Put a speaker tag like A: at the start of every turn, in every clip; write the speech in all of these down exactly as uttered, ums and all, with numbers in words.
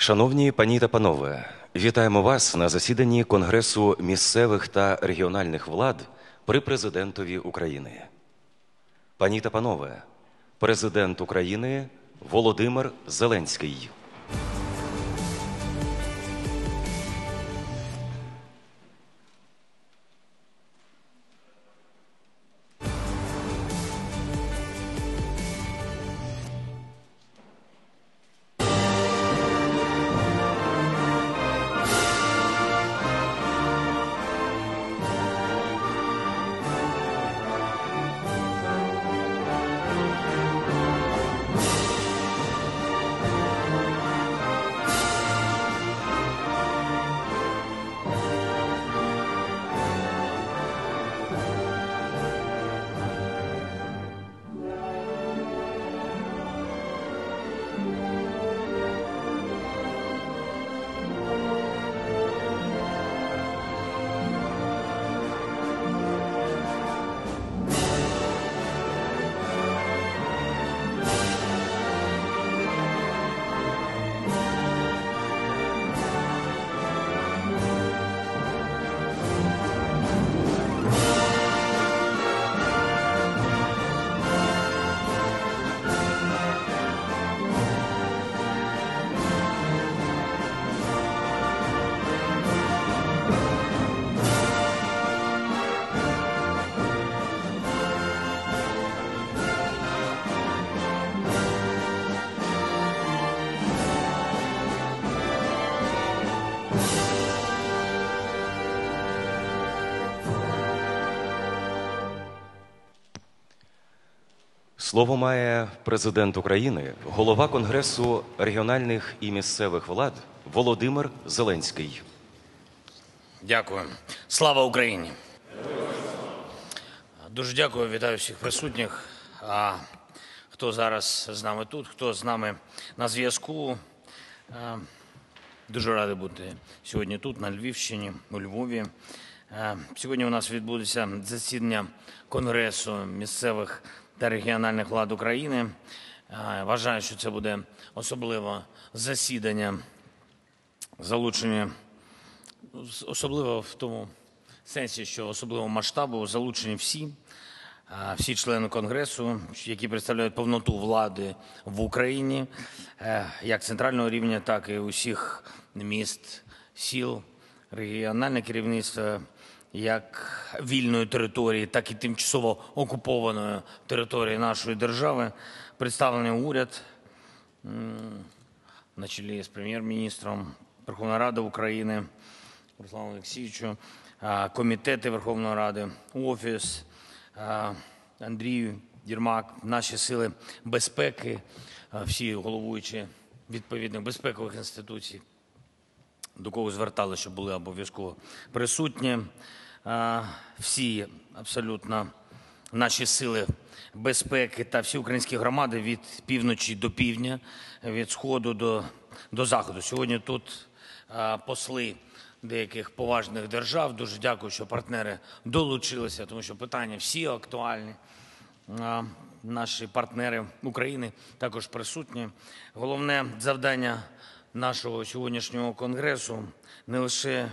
A: Шановні пані та панове, вітаємо вас на засіданні Конгресу місцевих та регіональних влад при Президентові України. Пані та панове, Президент України Володимир Зеленський. Слово має Президент України, голова Конгресу регіональних і місцевих влад Володимир Зеленський.
B: Дякую. Слава Україні! Дуже дякую, вітаю всіх присутніх. А хто зараз з нами тут, хто з нами на зв'язку. Дуже радий бути сьогодні тут, на Львівщині, у Львові. Сьогодні у нас відбудеться засідання Конгресу місцевих та регіональних влад України. Вважаю, що це буде особливе засідання, залучення, особливо в тому сенсі, що особливого масштабу залучені всі, всі члени Конгресу, які представляють повноту влади в Україні, як центрального рівня, так і усіх міст, сіл, регіональне керівництво, як вільної території, так і тимчасово окупованої території нашої держави. Представлений уряд на чолі з прем'єр-міністром, Верховної Ради України Русланом Олексійовичем, комітети Верховної Ради, Офіс, Андрій Єрмак, наші сили безпеки, всі головуючі відповідних безпекових інституцій, до кого звертали, щоб були обов'язково присутні. Всі абсолютно наші сили безпеки та всі українські громади від півночі до півдня, від сходу до, до заходу. Сьогодні тут посли деяких поважних держав. Дуже дякую, що партнери долучилися, тому що питання всі актуальні. Наші партнери України також присутні. Головне завдання нашого сьогоднішнього конгресу не лише,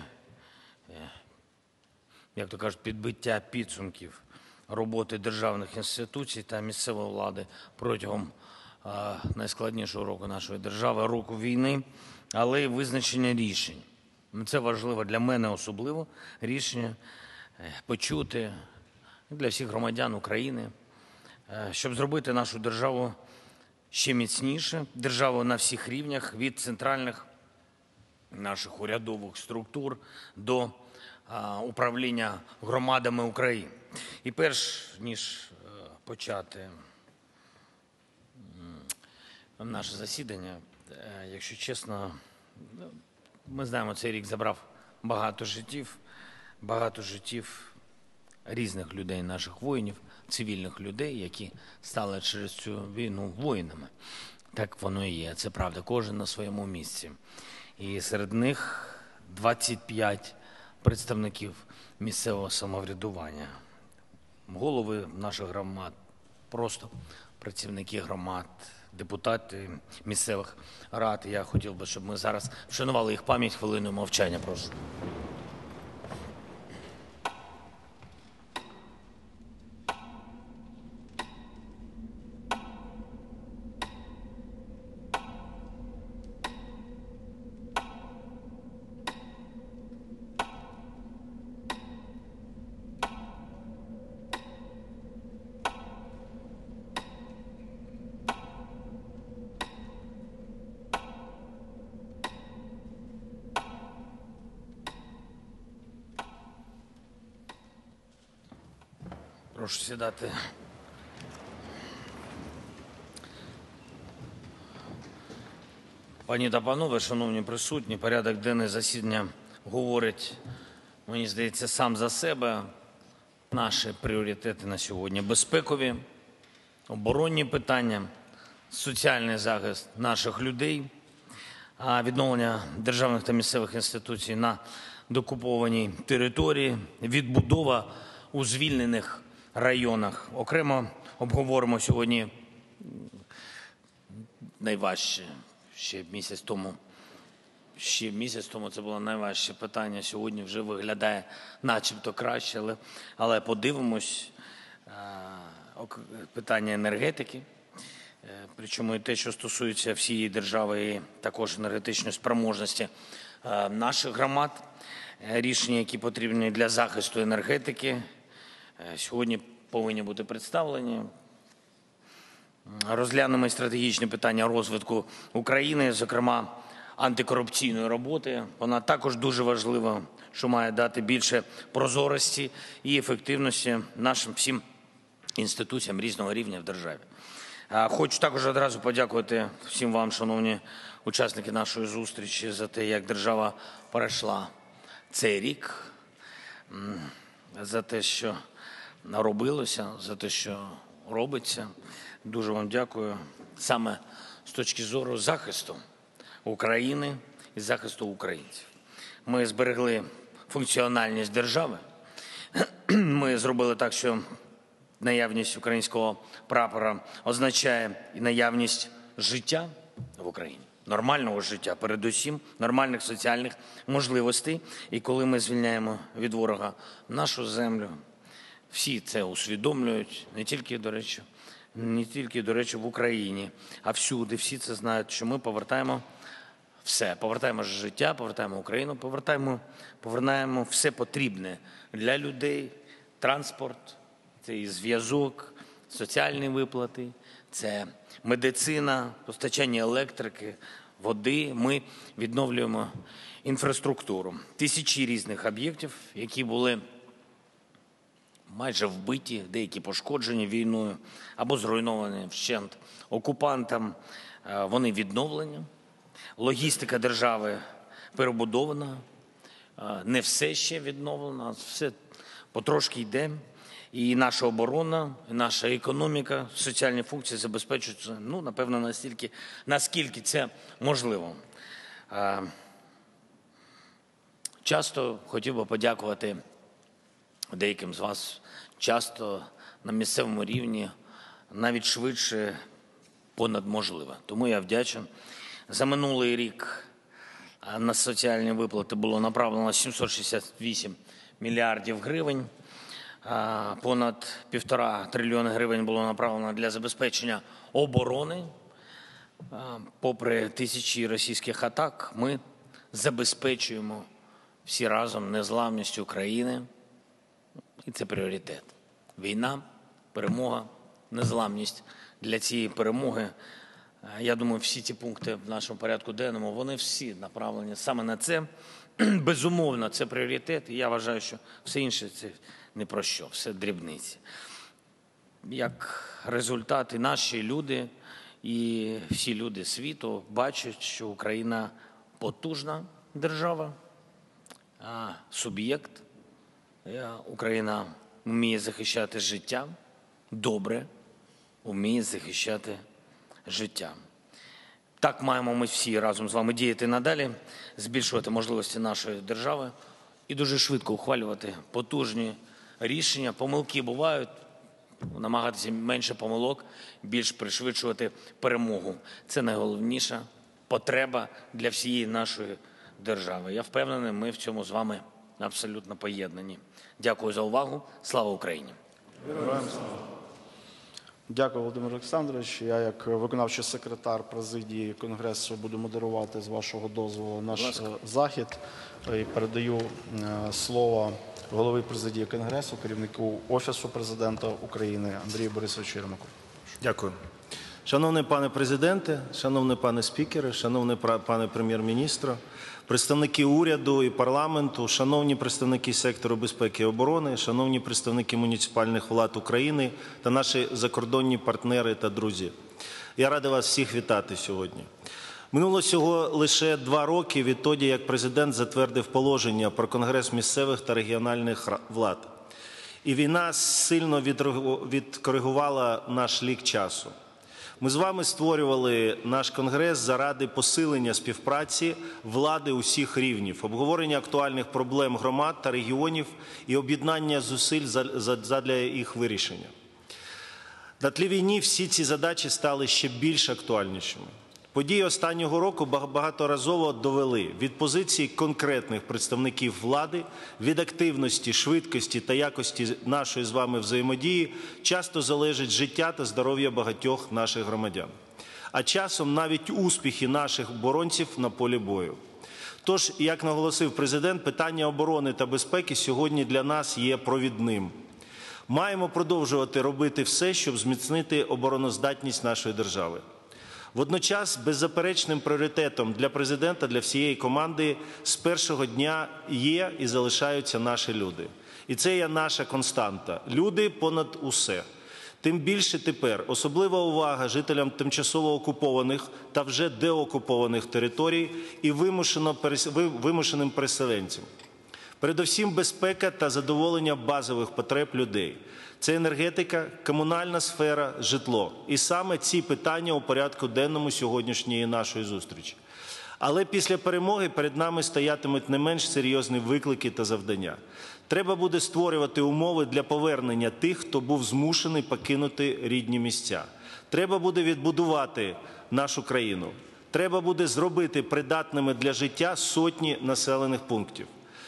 B: як то кажуть, підбиття підсумків роботи державних інституцій та місцевої влади протягом а, найскладнішого року нашої держави, року війни, але й визначення рішень. Це важливо для мене особливо, рішення почути для всіх громадян України, щоб зробити нашу державу ще міцніше, державу на всіх рівнях, від центральних наших урядових структур до управління громадами України. І перш ніж почати наше засідання, якщо чесно, ми знаємо, цей рік забрав багато життів, багато життів різних людей, наших воїнів, цивільних людей, які стали через цю війну воїнами. Так воно і є, це правда, кожен на своєму місці. І серед них двадцять п'ять представників місцевого самоврядування, голови наших громад, просто працівники громад, депутати місцевих рад. Я хотів би, щоб ми зараз вшанували їх пам'ять хвилиною мовчання. Прошу. Прошу сідати. Пані та панове, шановні присутні, порядок денний засідання говорить, мені здається, сам за себе. Наші пріоритети на сьогодні – безпекові, оборонні питання, соціальний захист наших людей, відновлення державних та місцевих інституцій на деокупованій території, відбудова у звільнених районах. Окремо обговоримо сьогодні найважче. Ще місяць тому, ще місяць тому це було найважче питання. Сьогодні вже виглядає начебто краще, але, але подивимось. Питання енергетики, причому і те, що стосується всієї держави, і також енергетичної спроможності наших громад, рішення, які потрібні для захисту енергетики, сьогодні повинні бути представлені. Розглянемо стратегічні питання розвитку України, зокрема антикорупційної роботи. Вона також дуже важлива, що має дати більше прозорості і ефективності нашим всім інституціям різного рівня в державі. Хочу також одразу подякувати всім вам, шановні учасники нашої зустрічі, за те, як держава перейшла цей рік, за те, що робилося, за те, що робиться. Дуже вам дякую саме з точки зору захисту України і захисту українців. Ми зберегли функціональність держави. Ми зробили так, що наявність українського прапора означає і наявність життя в Україні. Нормального життя, передусім, нормальних соціальних можливостей. І коли ми звільняємо від ворога нашу землю, всі це усвідомлюють, не тільки, до речі, не тільки, до речі, в Україні, а всюди. Всі це знають, що ми повертаємо все. Повертаємо життя, повертаємо Україну, повертаємо, повертаємо все потрібне для людей. Транспорт, це і зв'язок, соціальні виплати, це медицина, постачання електрики, води. Ми відновлюємо інфраструктуру. Тисячі різних об'єктів, які були майже вбиті, деякі пошкоджені війною або зруйновані вщент окупантам, вони відновлені. Логістика держави перебудована, не все ще відновлено, все потрошки йде. І наша оборона, і наша економіка, соціальні функції забезпечуються, ну, напевно, настільки, наскільки це можливо. Часто хотів би подякувати деяким з вас, часто на місцевому рівні, навіть швидше, понад можливе. Тому я вдячен. За минулий рік на соціальні виплати було направлено сімсот шістдесят вісім мільярдів гривень. Понад півтора трильйони гривень було направлено для забезпечення оборони. Попри тисячі російських атак, ми забезпечуємо всі разом незламність України. І це пріоритет. Війна, перемога, незламність. Для цієї перемоги, я думаю, всі ці пункти в нашому порядку денному, вони всі направлені саме на це. Безумовно, це пріоритет. І я вважаю, що все інше – це не про що, все дрібниці. Як результат, і наші люди, і всі люди світу бачать, що Україна потужна держава, суб'єкт. Україна вміє захищати життя, добре вміє захищати життя. Так маємо ми всі разом з вами діяти надалі, збільшувати можливості нашої держави і дуже швидко ухвалювати потужні рішення. Помилки бувають, намагатися менше помилок, більш пришвидшувати перемогу. Це найголовніша потреба для всієї нашої держави. Я впевнений, ми в цьому з вами абсолютно поєднані. Дякую за увагу. Слава Україні!
C: Героям слава! Дякую, Володимир Олександрович. Я, як виконавчий секретар президії Конгресу, буду модерувати, з вашого дозволу, наш захід. І передаю слово голові президії Конгресу, керівнику Офісу Президента України Андрію Борисовичу Єрмаку.
D: Дякую. Шановний пане президенте, шановний пане спікере, шановний пане прем'єр-міністре, представники уряду і парламенту, шановні представники сектору безпеки і оборони, шановні представники муніципальних влад України та наші закордонні партнери та друзі. Я радий вас всіх вітати сьогодні. Минуло всього лише два роки відтоді, як президент затвердив положення про Конгрес місцевих та регіональних влад. І війна сильно відкоригувала наш лік часу. Ми з вами створювали наш Конгрес заради посилення співпраці влади усіх рівнів, обговорення актуальних проблем громад та регіонів і об'єднання зусиль задля їх вирішення. На тлі війни всі ці задачі стали ще більш актуальнішими. Події останнього року багаторазово довели: від позиції конкретних представників влади, від активності, швидкості та якості нашої з вами взаємодії часто залежить життя та здоров'я багатьох наших громадян. А часом навіть успіхи наших оборонців на полі бою. Тож, як наголосив президент, питання оборони та безпеки сьогодні для нас є провідним. Маємо продовжувати робити все, щоб зміцнити обороноздатність нашої держави. Водночас, беззаперечним пріоритетом для президента, для всієї команди з першого дня є і залишаються наші люди. І це є наша константа. Люди понад усе. Тим більше тепер особлива увага жителям тимчасово окупованих та вже деокупованих територій і вимушеним переселенцям. Передусім безпека та задоволення базових потреб людей. Це енергетика, комунальна сфера, житло. І саме ці питання у порядку денному сьогоднішньої нашої зустрічі. Але після перемоги перед нами стоятимуть не менш серйозні виклики та завдання. Треба буде створювати умови для повернення тих, хто був змушений покинути рідні місця. Треба буде відбудувати нашу країну. Треба буде зробити придатними для життя сотні населених пунктів.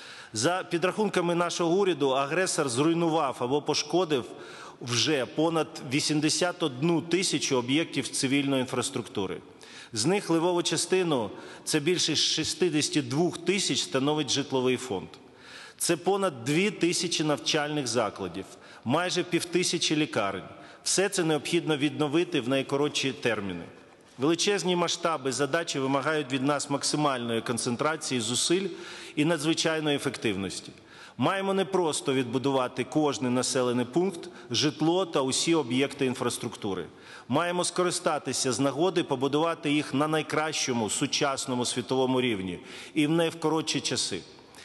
D: За підрахунками нашого уряду, агресор зруйнував або пошкодив вже понад вісімдесят одну тисячу об'єктів цивільної інфраструктури. З них левову частину, це більше шістдесят два тисяч, становить житловий фонд. Це понад дві тисячі навчальних закладів, майже півтисячі лікарень. Все це необхідно відновити в найкоротші терміни. Величезні масштаби задачі вимагають від нас максимальної концентрації зусиль і надзвичайної ефективності. Маємо не просто відбудувати кожний населений пункт, житло та усі об'єкти інфраструктури. Маємо скористатися з нагоди побудувати їх на найкращому сучасному світовому рівні і в найкоротші часи.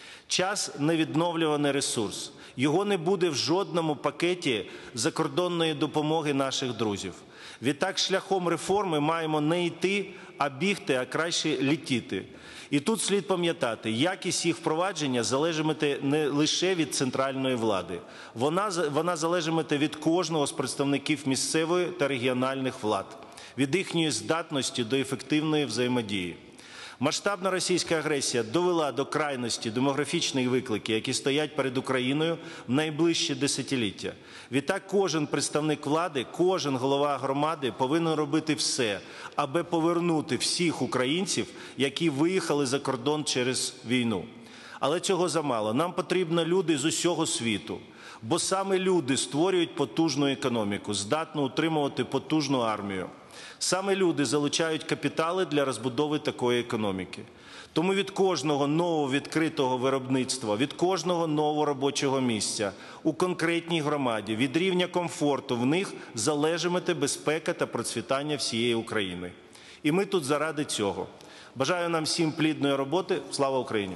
D: Час – невідновлюваний ресурс. Його не буде в жодному пакеті закордонної допомоги наших друзів. Відтак, шляхом реформи маємо не йти, а бігти, а краще літіти. І тут слід пам'ятати, якість їх впровадження залежатиме не лише від центральної влади. Вона, вона залежатиме від кожного з представників місцевої та регіональних влад, від їхньої здатності до ефективної взаємодії. Масштабна російська агресія довела до крайності демографічні виклики, які стоять перед Україною в найближчі десятиліття. Відтак кожен представник влади, кожен голова громади повинен робити все, аби повернути всіх українців, які виїхали за кордон через війну. Але цього замало. Нам потрібні люди з усього світу. Бо саме люди створюють потужну економіку, здатну утримувати потужну армію. Саме люди залучають капітали для розбудови такої економіки. Тому від кожного нового відкритого виробництва, від кожного нового робочого місця у конкретній громаді, від рівня комфорту в них залежатиме безпека та процвітання всієї України. І ми тут заради цього. Бажаю нам всім плідної роботи. Слава Україні!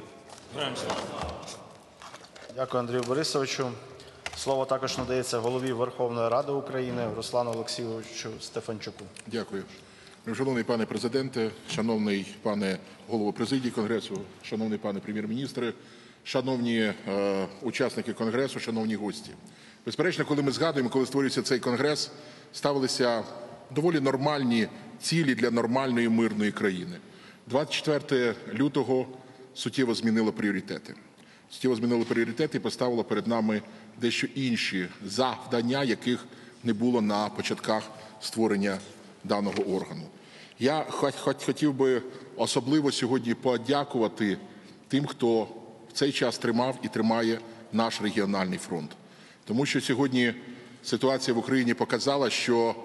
C: Дякую, Андрію Борисовичу. Слово також надається голові Верховної Ради України Руслану Олексійовичу Стефанчуку.
E: Дякую. Шановний пане президенте, шановний пане голово президії Конгресу, шановний пане прем'єр-міністре, шановні е, учасники Конгресу, шановні гості. Безперечно, коли ми згадуємо, коли створюється цей Конгрес, ставилися доволі нормальні цілі для нормальної мирної країни. двадцять четвертого лютого суттєво змінило пріоритети. Суттєво змінило пріоритети і поставило перед нами дещо інші завдання, яких не було на початках створення даного органу. Я хотів би особливо сьогодні подякувати тим, хто в цей час тримав і тримає наш регіональний фронт. Тому що сьогодні ситуація в Україні показала, що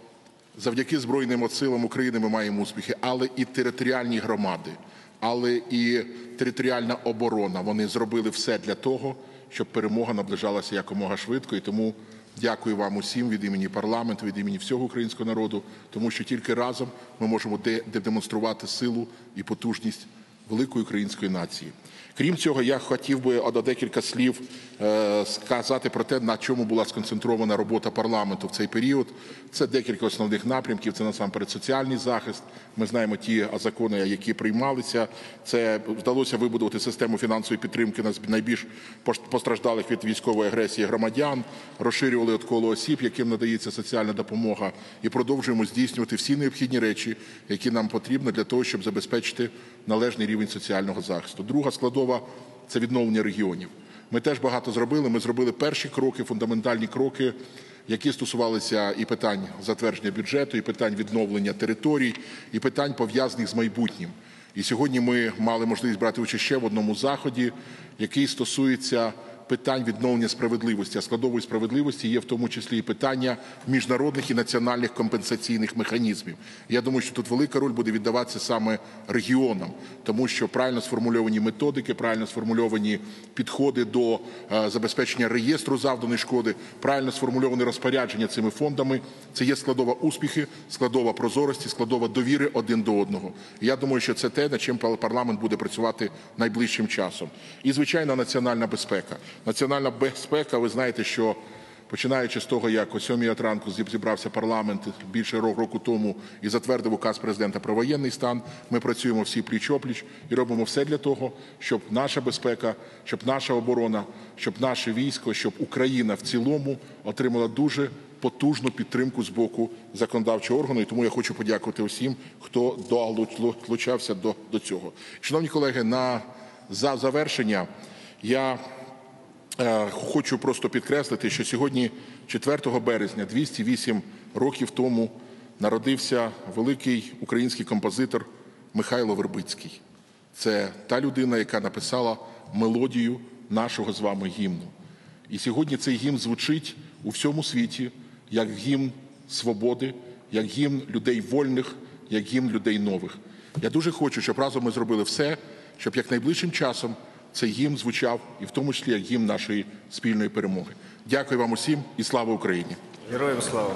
E: завдяки Збройним силам України ми маємо успіхи, але і територіальні громади, але і територіальна оборона, вони зробили все для того, щоб перемога наближалася якомога швидко. І тому дякую вам усім від імені парламенту, від імені всього українського народу, тому що тільки разом ми можемо демонструвати силу і потужність великої української нації. Крім цього, я хотів би до декілька слів е, сказати про те, на чому була сконцентрована робота парламенту в цей період. Це декілька основних напрямків, це насамперед соціальний захист. Ми знаємо ті закони, які приймалися. Це вдалося вибудувати систему фінансової підтримки найбільш постраждалих від військової агресії громадян, розширювали коло осіб, яким надається соціальна допомога, і продовжуємо здійснювати всі необхідні речі, які нам потрібні для того, щоб забезпечити належний рівень соціального захисту. Друга складова – це відновлення регіонів. Ми теж багато зробили. Ми зробили перші кроки, фундаментальні кроки, які стосувалися і питань затвердження бюджету, і питань відновлення територій, і питань, пов'язаних з майбутнім. І сьогодні ми мали можливість брати участь ще в одному заході, який стосується питань відновлення справедливості. А складовою справедливості є в тому числі і питання міжнародних і національних компенсаційних механізмів. Я думаю, що тут велика роль буде віддаватися саме регіонам, тому що правильно сформульовані методики, правильно сформульовані підходи до е, забезпечення реєстру завданої шкоди, правильно сформульовані розпорядження цими фондами – це є складова успіхи, складова прозорості, складова довіри один до одного. І я думаю, що це те, над чим парламент буде працювати найближчим часом. І, звичайно, національна безпека. Національна безпека, ви знаєте, що починаючи з того, як о сьомій ранку зібрався парламент більше року тому і затвердив указ президента про воєнний стан, ми працюємо всі пліч-опліч і робимо все для того, щоб наша безпека, щоб наша оборона, щоб наше військо, щоб Україна в цілому отримала дуже потужну підтримку з боку законодавчого органу. І тому я хочу подякувати усім, хто долучався до, до цього. Шановні колеги, на за завершення я хочу просто підкреслити, що сьогодні, четвертого березня, двісті вісім років тому, народився великий український композитор Михайло Вербицький. Це та людина, яка написала мелодію нашого з вами гімну. І сьогодні цей гімн звучить у всьому світі як гімн свободи, як гімн людей вольних, як гімн людей нових. Я дуже хочу, щоб разом ми зробили все, щоб якнайближчим часом цей гімн звучав, і в тому числі як гімн нашої спільної перемоги. Дякую вам усім і слава Україні!
D: Героям слава!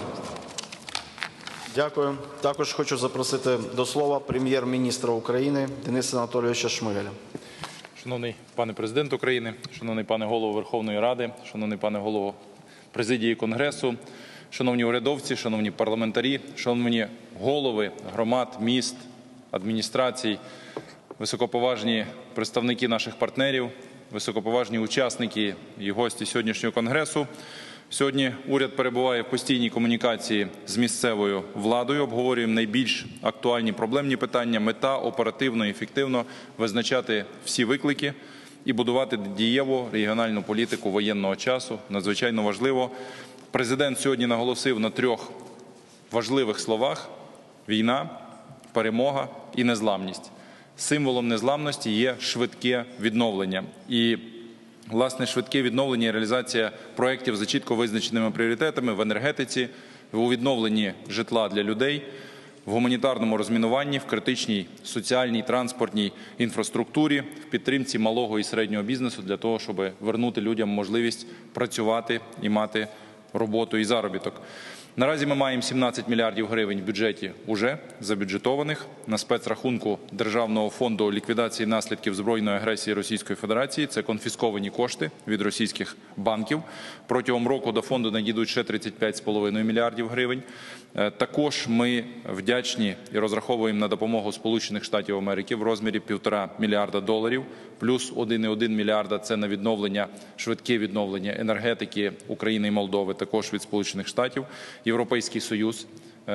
C: Дякую. Також хочу запросити до слова прем'єр-міністра України Дениса Анатолійовича Шмигаля.
F: Шановний пане президент України, шановний пане голово Верховної Ради, шановний пане голово президії Конгресу, шановні урядовці, шановні парламентарі, шановні голови громад, міст, адміністрацій, високоповажні представники наших партнерів, високоповажні учасники і гості сьогоднішнього Конгресу. Сьогодні уряд перебуває в постійній комунікації з місцевою владою, обговорюємо найбільш актуальні проблемні питання, мета оперативно і ефективно визначати всі виклики і будувати дієву регіональну політику воєнного часу. Надзвичайно важливо. Президент сьогодні наголосив на трьох важливих словах – війна, перемога і незламність. Символом незламності є швидке відновлення. І, власне, швидке відновлення і реалізація проєктів за чітко визначеними пріоритетами в енергетиці, у відновленні житла для людей, в гуманітарному розмінуванні, в критичній соціальній, транспортній інфраструктурі, в підтримці малого і середнього бізнесу для того, щоб вернути людям можливість працювати і мати роботу і заробіток. Наразі ми маємо сімнадцять мільярдів гривень в бюджеті уже забюджетованих на спецрахунку Державного фонду ліквідації наслідків збройної агресії Російської Федерації. Це конфісковані кошти від російських банків. Протягом року до фонду надійдуть ще тридцять п'ять з половиною мільярдів гривень. Також ми вдячні і розраховуємо на допомогу Сполучених Штатів Америки в розмірі півтора мільярда доларів плюс один цілих один мільярда – це на відновлення, швидке відновлення енергетики України і Молдови, також від Сполучених Штатів. Європейський Союз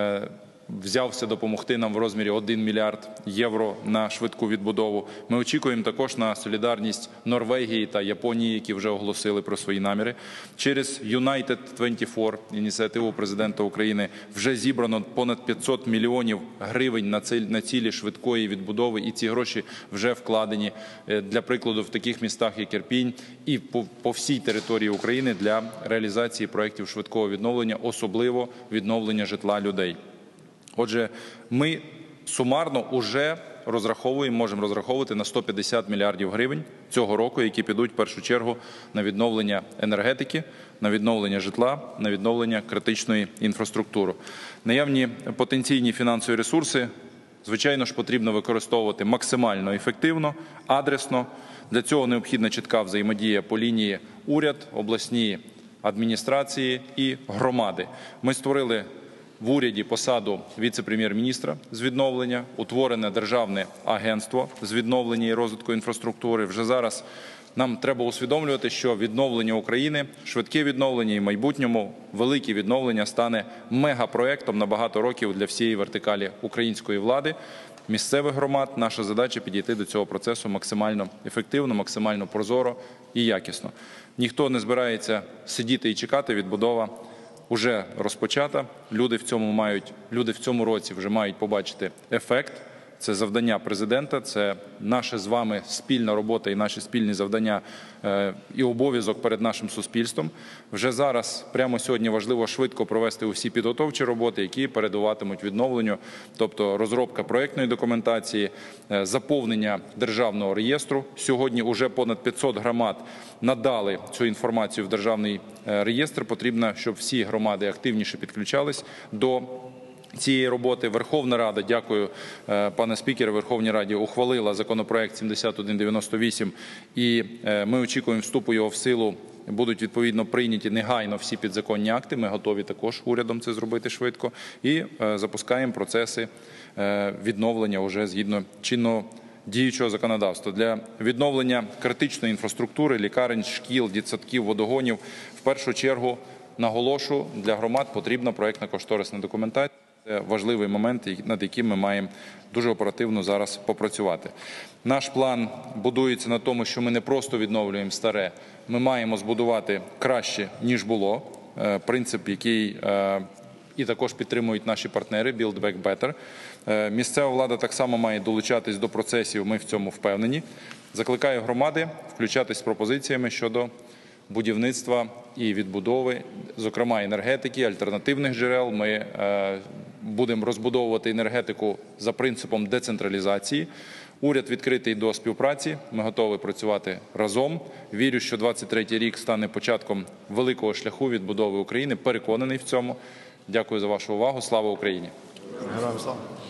F: взявся допомогти нам в розмірі один мільярд євро на швидку відбудову. Ми очікуємо також на солідарність Норвегії та Японії, які вже оголосили про свої наміри. Через Юнайтед двадцять чотири, ініціативу президента України, вже зібрано понад п'ятсот мільйонів гривень на цілі швидкої відбудови, і ці гроші вже вкладені, для прикладу, в таких містах, як Ірпінь, і по, по всій території України для реалізації проєктів швидкого відновлення, особливо відновлення житла людей. Отже, ми сумарно вже розраховуємо, можемо розраховувати на сто п'ятдесят мільярдів гривень цього року, які підуть в першу чергу на відновлення енергетики, на відновлення житла, на відновлення критичної інфраструктури. Наявні потенційні фінансові ресурси, звичайно ж, потрібно використовувати максимально ефективно, адресно. Для цього необхідна чітка взаємодія по лінії уряд, обласні адміністрації і громади. Ми створили в уряді посаду віце-прем'єр-міністра з відновлення, утворене державне агентство з відновлення і розвитку інфраструктури. Вже зараз нам треба усвідомлювати, що відновлення України, швидке відновлення і в майбутньому велике відновлення стане мегапроектом на багато років для всієї вертикалі української влади, місцевих громад. Наша задача – підійти до цього процесу максимально ефективно, максимально прозоро і якісно. Ніхто не збирається сидіти і чекати, відбудова уже розпочата. Люди в цьому мають, люди в цьому році вже мають побачити ефект. Це завдання президента, це наша з вами спільна робота і наші спільні завдання е, і обов'язок перед нашим суспільством. Вже зараз, прямо сьогодні, важливо швидко провести усі підготовчі роботи, які передуватимуть відновленню, тобто розробка проєктної документації, е, заповнення державного реєстру. Сьогодні вже понад п'ятсот громад надали цю інформацію в державний е, реєстр. Потрібно, щоб всі громади активніше підключались до цієї роботи. Верховна Рада, дякую, пане спікере, Верховній Раді ухвалила законопроект сімдесят один дев'яносто вісім, і ми очікуємо вступу його в силу. Будуть відповідно прийняті негайно всі підзаконні акти. Ми готові також урядом це зробити швидко. І запускаємо процеси відновлення уже згідно чинного діючого законодавства. Для відновлення критичної інфраструктури, лікарень, шкіл, дитсадків, водогонів, в першу чергу, наголошу, для громад потрібна проєктно-кошторисна документація. Це важливий момент, над яким ми маємо дуже оперативно зараз попрацювати. Наш план будується на тому, що ми не просто відновлюємо старе, ми маємо збудувати краще, ніж було. Принцип, який і також підтримують наші партнери Build Back Better. Місцева влада так само має долучатись до процесів, ми в цьому впевнені. Закликаю громади включатись з пропозиціями щодо будівництва і відбудови, зокрема енергетики, альтернативних джерел. Ми е, будемо розбудовувати енергетику за принципом децентралізації. Уряд відкритий до співпраці, ми готові працювати разом. Вірю, що двадцять третій рік стане початком великого шляху відбудови України. Переконаний в цьому. Дякую за вашу увагу. Слава Україні!
C: Героям слава!